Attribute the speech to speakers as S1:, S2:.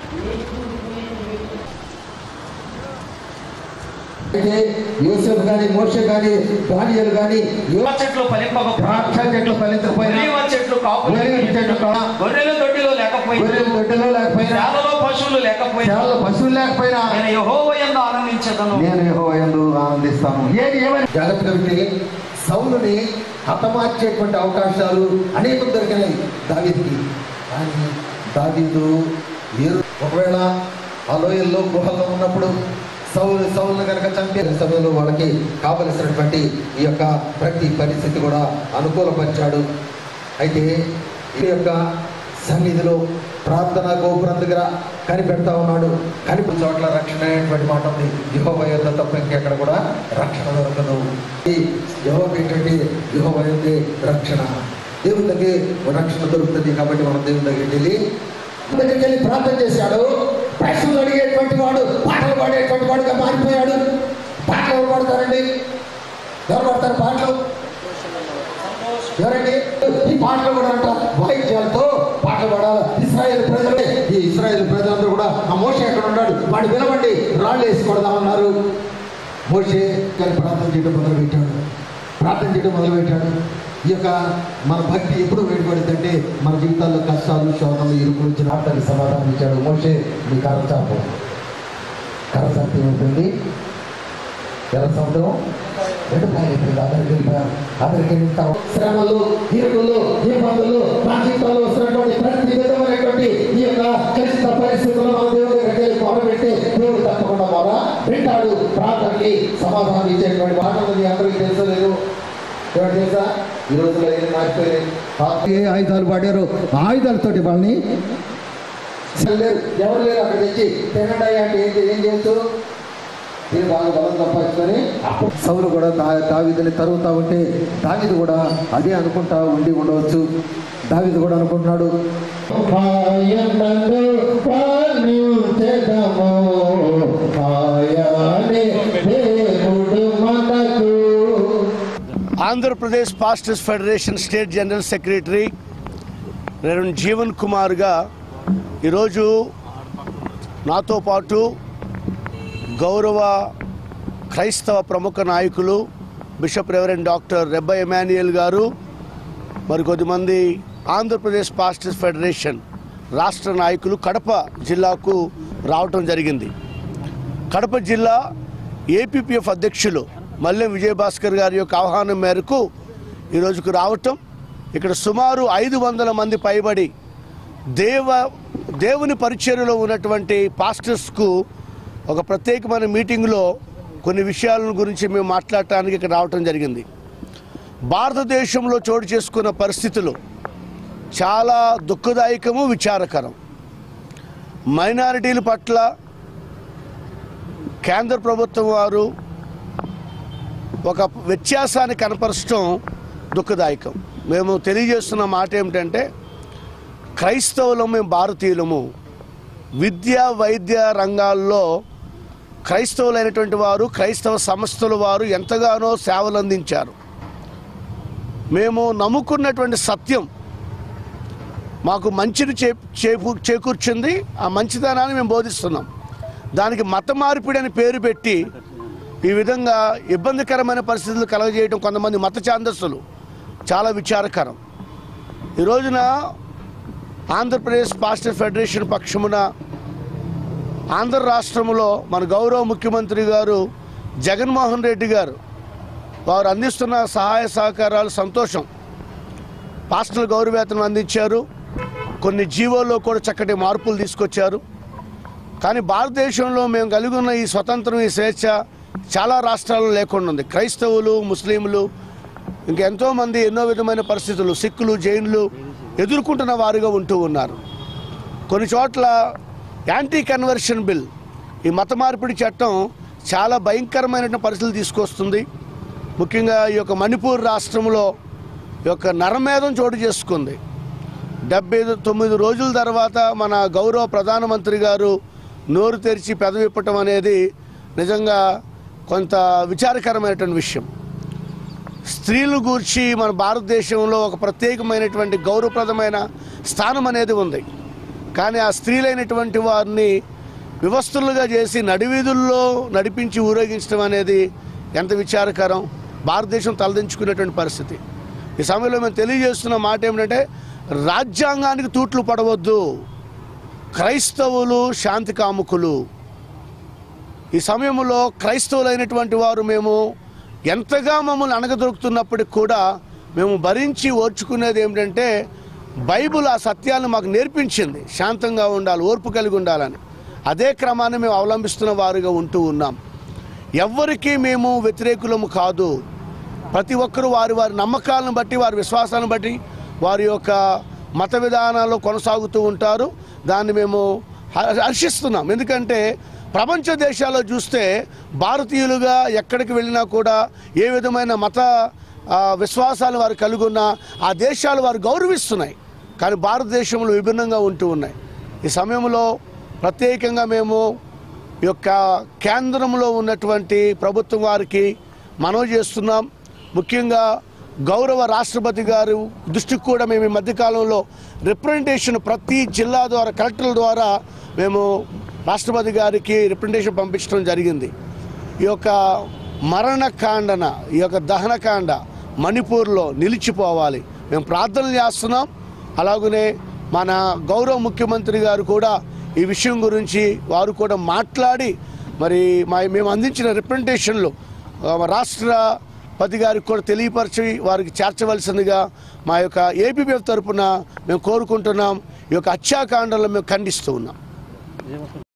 S1: యోసేపు గాని మోషే గాని దానియేలు గాని చెట్లు ఫలించకపోయినా చెట్లు గొర్రెల దొడ్డిలో లేకపోయినా పశువులు లేకపోయినా నేను యెహోవా యందు ఆనందిస్తాను. ఏమని జాగ్రత్తగా విని సౌలుని హతమార్చేటువంటి అవకాశాలు అనేకం దొరికినాయి దావీదుకి. కానీ దావీదు ఒకవేళ ఆ లోయల్లో గుహల్లో ఉన్నప్పుడు సౌలుని కనుక చంపే సమయంలో వాళ్ళకి కావలసినటువంటి ఈ యొక్క ప్రతి పరిస్థితి కూడా అనుకూలపరిచాడు. అయితే ఈ యొక్క సన్నిధిలో ప్రార్థన గోపురం దగ్గర కనిపెడతా ఉన్నాడు. కనిపి చోట్ల రక్షణ అనేటువంటి మాట ఉంది. యెహోవా యొద్ద తప్ప ఇంకెక్కడ కూడా రక్షణ దొరకదు. ఈ యెహోవా ఏంటంటే యెహోవా యొద్దే రక్షణ, దేవుని దగ్గర రక్షణ దొరుకుతుంది. కాబట్టి మనం దేవుని దగ్గరికి వెళ్ళి ప్రార్థన చేశాడు. ప్రశ్నలు అడిగేటువంటి వాడు, పాటలు పాడేటువంటి వాడుగా మారిపోయాడు. పాటలు ఎవరు పాడతారండి? ఎవరు పాడతారు పాటలు? ఎవరండి? ఈ పాటలు కూడా అంట వాయిద్యాలతో పాటలు పాడాలి. ఈ ఇశ్రాయేలు ప్రజలందరూ కూడా ఆ మోషే ఎక్కడ ఉన్నాడు, వాడు వినవండి, రాళ్ళు వేసి కొడదామన్నారు. మోషే ప్రార్థన చేయడం మొదలుపెట్టాడు. ఈ యొక్క మన భక్తి ఎప్పుడు వేడిపడిందంటే మన జీవితాల్లో కష్టాలు, శోధనలు, ఇరుకులు వచ్చిన ఆటకి సమాధానం ఇచ్చాడు. మోషే మీ కరచాపు ఏమవుతుంది? ఎర్ర సముద్రం రెండు అయిపోయింది. అక్కడికి వెళ్తాం. శ్రమలు, ఇరుకులు, ఇబ్బందులు మన జీవితంలో వస్తున్నటువంటి ప్రతి విధమైనటువంటి ఈ యొక్క కలుషిత పరిస్థితుల్లో మన దేవుడి దగ్గరికి వెళ్ళి మొదలుపెట్టి దేవుడు తప్పకుండా మొదలు వింటాడు. ప్రార్థనకి సమాధానం ఇచ్చేటువంటి మాటలు అందరికీ తెలుసలేదు. ఎవరు తెలుసా? ఈ రోజుల్లో ఏం మారిపోయాయి. ఆయుధాలు వాడారు. ఆయుధాలతోటి వాళ్ళని ఎవరు లేరు అక్కడ తెచ్చి తినండి అంటే ఏం చేస్తూ నేను బాగా బలం సంపాదించుకొని అప్పుడు సౌలు కూడా దావీదుని తరుగుతా ఉంటే దావీదు కూడా అదే అనుకుంటా ఉండి ఉండవచ్చు. దావీదు కూడా అనుకుంటున్నాడు,
S2: Andhra Pradesh pastors federation state general secretary reverend Jeevan కుమార్గా ఈరోజు నాతో పాటు గౌరవ క్రైస్తవ ప్రముఖ నాయకులు bishop reverend doctor Rebba Emmanuel garu, మరి కొద్దిమంది ఆంధ్రప్రదేశ్ పాస్టర్స్ ఫెడరేషన్ రాష్ట్ర నాయకులు కడప జిల్లాకు రావటం జరిగింది. కడప జిల్లా ఏపీపీఎఫ్ అధ్యక్షులు మల్లెం విజయభాస్కర్ గారి యొక్క ఆహ్వానం మేరకు ఈరోజుకు రావటం, ఇక్కడ సుమారు 500 మంది పైబడి దేవుని పరిచర్యలో ఉన్నటువంటి పాస్టర్స్కు ఒక ప్రత్యేకమైన మీటింగ్లో కొన్ని విషయాల గురించి మేము మాట్లాడటానికి ఇక్కడ రావటం జరిగింది. భారతదేశంలో చోటు చేసుకున్న పరిస్థితులు చాలా దుఃఖదాయకము, విచారకరం. మైనారిటీల పట్ల కేంద్ర ప్రభుత్వం వారు ఒక వ్యత్యాసాన్ని కనపరచడం దుఃఖదాయకం. మేము తెలియజేస్తున్న మాట ఏమిటంటే, క్రైస్తవులము, మేము భారతీయులము, విద్య వైద్య రంగాల్లో క్రైస్తవులైనటువంటి వారు, క్రైస్తవ సంస్థల వారు ఎంతగానో సేవలు అందించారు. మేము నమ్ముకున్నటువంటి సత్యం మాకు మంచిని చేకూర్చింది. ఆ మంచితనాన్ని మేము బోధిస్తున్నాం. దానికి మత మార్పిడి అని పేరు పెట్టి ఈ విధంగా ఇబ్బందికరమైన పరిస్థితులు కలగజేయడం కొంతమంది మత ఛాందస్సులు చాలా విచారకరం. ఈ రోజున ఆంధ్రప్రదేశ్ పాస్టర్ ఫెడరేషన్ పక్షమున ఆంధ్ర రాష్ట్రంలో మన గౌరవ ముఖ్యమంత్రి గారు జగన్మోహన్ రెడ్డి గారు వారు అందిస్తున్న సహాయ సహకారాలు సంతోషం. పాస్టర్ల గౌరవేతనం అందించారు. కొన్ని జీవోల్లో కూడా చక్కటి మార్పులు తీసుకొచ్చారు. కానీ భారతదేశంలో మేము కలిగి ఉన్న ఈ స్వతంత్రం, ఈ స్వేచ్ఛ చాలా రాష్ట్రాల్లో లేకుండా ఉంది. క్రైస్తవులు, ముస్లింలు, ఇంకెంతోమంది ఎన్నో విధమైన పరిస్థితులు, సిక్కులు, జైన్లు ఎదుర్కొంటున్న వారుగా ఉంటూ ఉన్నారు. కొన్ని చోట్ల యాంటీ కన్వర్షన్ బిల్, ఈ మత మార్పిడి చట్టం చాలా భయంకరమైన పరిస్థితులు తీసుకొస్తుంది. ముఖ్యంగా ఈ యొక్క మణిపూర్ రాష్ట్రంలో ఈ యొక్క నరమేధం చోటు చేసుకుంది. 79 రోజుల తర్వాత మన గౌరవ ప్రధానమంత్రి గారు నోరు తెరిచి పెదవిప్పటం అనేది నిజంగా కొంత విచారకరమైనటువంటి విషయం. స్త్రీలు గూర్చి మన భారతదేశంలో ఒక ప్రత్యేకమైనటువంటి గౌరవప్రదమైన స్థానం అనేది ఉంది. కానీ ఆ స్త్రీలైనటువంటి వారిని వివస్తులుగా చేసి నడివీధుల్లో నడిపించి ఊరేగించడం అనేది ఎంత విచారకరం. భారతదేశం తలదించుకునేటువంటి పరిస్థితి. ఈ సమయంలో మేము తెలియజేస్తున్న మాట ఏమిటంటే, రాజ్యాంగానికి తూట్లు పడవద్దు. క్రైస్తవులు శాంతి కాముకులు. ఈ సమయంలో క్రైస్తవులైనటువంటి వారు మేము ఎంతగా మమ్మల్ని అణగదొరుకుతున్నప్పటికి కూడా మేము భరించి ఓర్చుకునేది ఏమిటంటే, బైబిల్ ఆ సత్యాలను మాకు నేర్పించింది. శాంతంగా ఉండాలి, ఓర్పు కలిగి ఉండాలని. అదే క్రమాన్ని మేము అవలంబిస్తున్న వారుగా ఉంటూ ఉన్నాం. ఎవ్వరికీ మేము వ్యతిరేకులము కాదు. ప్రతి ఒక్కరూ వారి వారి నమ్మకాలను బట్టి, వారి విశ్వాసాలను బట్టి, వారి యొక్క మత విధానాల్లో కొనసాగుతూ ఉంటారు. దాన్ని మేము హర్షిస్తున్నాం. ఎందుకంటే ప్రపంచ దేశాల్లో చూస్తే భారతీయులుగా ఎక్కడికి వెళ్ళినా కూడా ఏ విధమైన మత విశ్వాసాలు వారు కలిగి ఉన్నా ఆ దేశాలు వారు గౌరవిస్తున్నాయి. కానీ భారతదేశంలో విభిన్నంగా ఉంటూ ఉన్నాయి. ఈ సమయంలో ప్రత్యేకంగా మేము ఈ యొక్క కేంద్రంలో ఉన్నటువంటి ప్రభుత్వం వారికి మనవి చేస్తున్నాం. ముఖ్యంగా గౌరవ రాష్ట్రపతి గారు దృష్టికి కూడా మేము ఈ మధ్యకాలంలో రిప్రజెంటేషన్ ప్రతి జిల్లా ద్వారా, కలెక్టర్ల ద్వారా మేము రాష్ట్రపతి గారికి రిప్రజెంటేషన్ పంపించడం జరిగింది. ఈ యొక్క మరణకాండన, ఈ యొక్క దహనకాండ మణిపూర్లో నిలిచిపోవాలి. మేము ప్రార్థనలు చేస్తున్నాం. అలాగనే మన గౌరవ ముఖ్యమంత్రి గారు కూడా ఈ విషయం గురించి వారు కూడా మాట్లాడి మరి మేము అందించిన రిప్రజెంటేషన్లు రాష్ట్రపతి గారికి కూడా తెలియపరిచి వారికి చేర్చవలసిందిగా మా యొక్క ఏపీపీఎఫ్ తరఫున మేము కోరుకుంటున్నాం. ఈ యొక్క హత్యాకాండలను మేము ఖండిస్తూ ఉన్నాం.